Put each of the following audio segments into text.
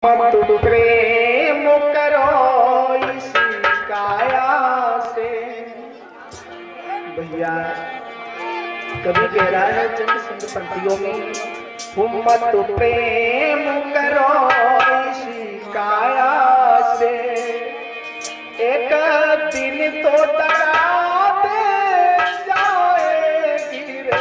मत प्रेम करो इस काया से। भैया कभी कह रहा है चंद सिंह पंक्तियों में, मत प्रेम करो इस काया से, एक दिन तो दगा दे जाएगी रे।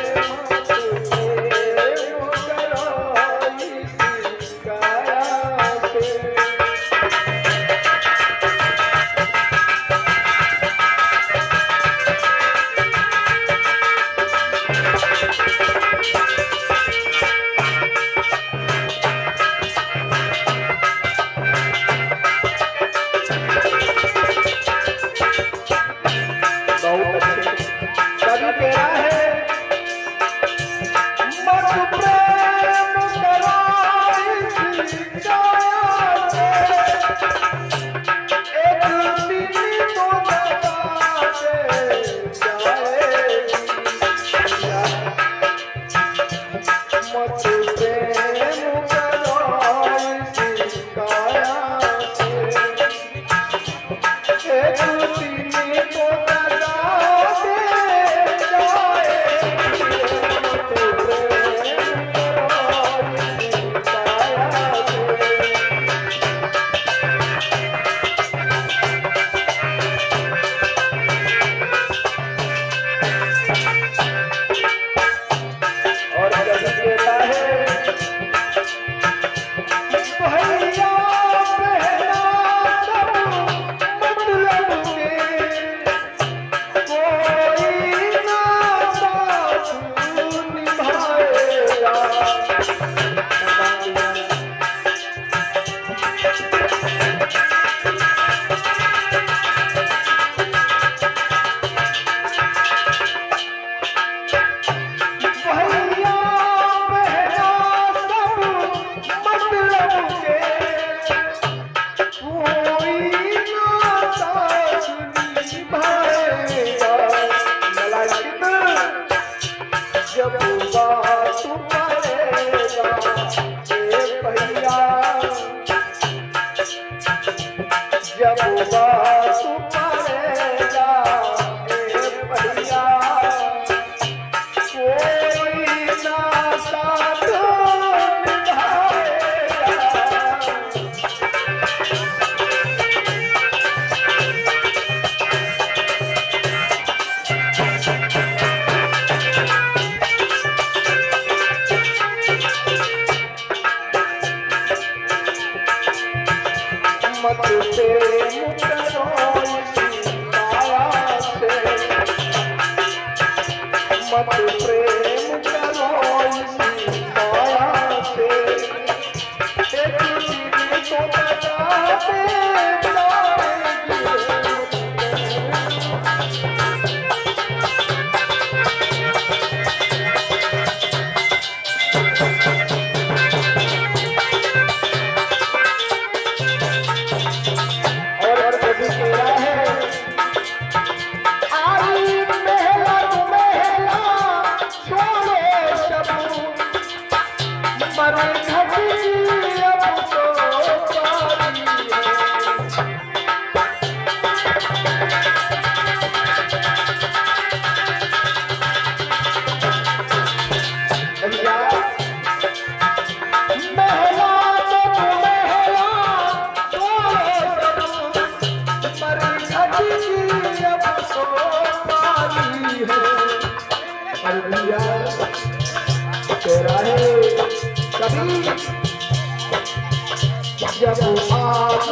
जब आग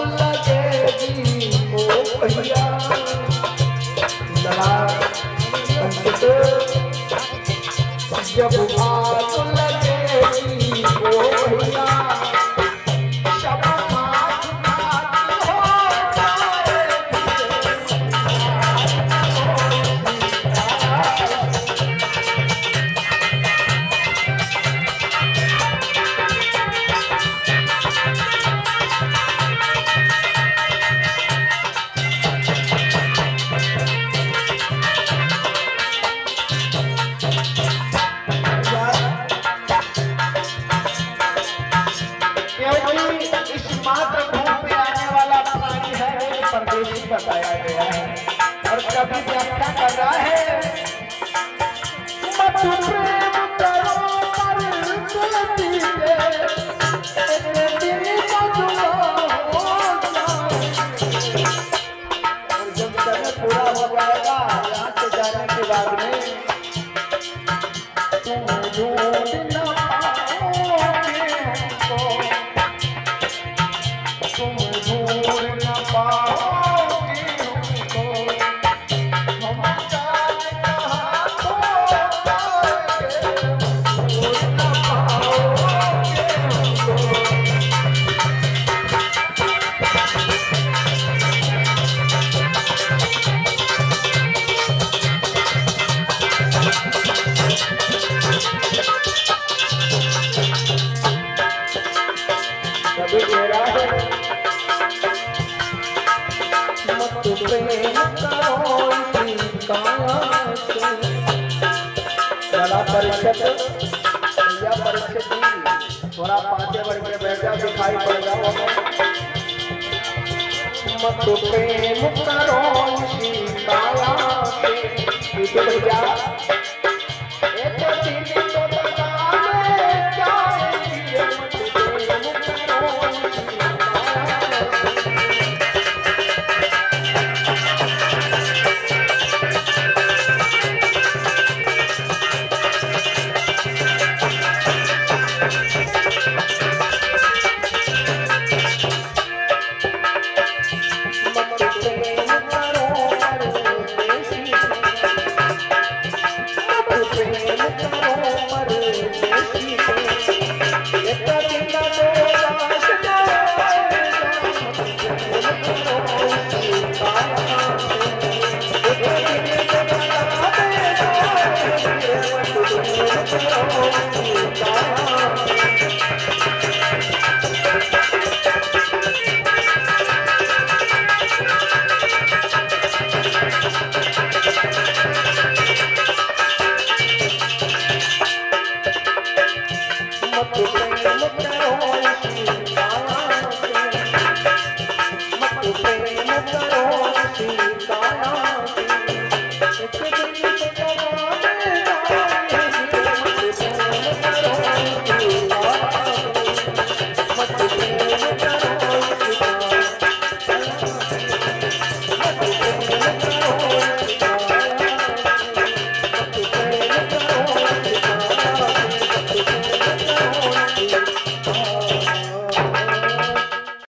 लगेगी ओ भैया जब आग लगेगी ओ भैया मात्र भूमि पे आने वाला प्राणी है, परदेशी बताया गया है। और कभी व्याख्या कर रहा है, मत प्रेम करो पर तुलसी के, एक दिन मधुआ हो जाए। और जब समय पूरा हो जाएगा यहाँ से जाने के बाद में, तुम ढूंढ न पाओगे हमको, तुम ढूंढ न पाओगे हमको, हम जाने कहाँ खो जाएंगे, ढूंढ न पाओगे हमको। कभी कह रहा है, मत प्रेम करो इसी काया से। बड़ा परीक्षित भैया, परीक्षित जी थोड़ा पांचे बढ़ के बैठा दिखाई पड़ जाओ हमें। मत प्रेम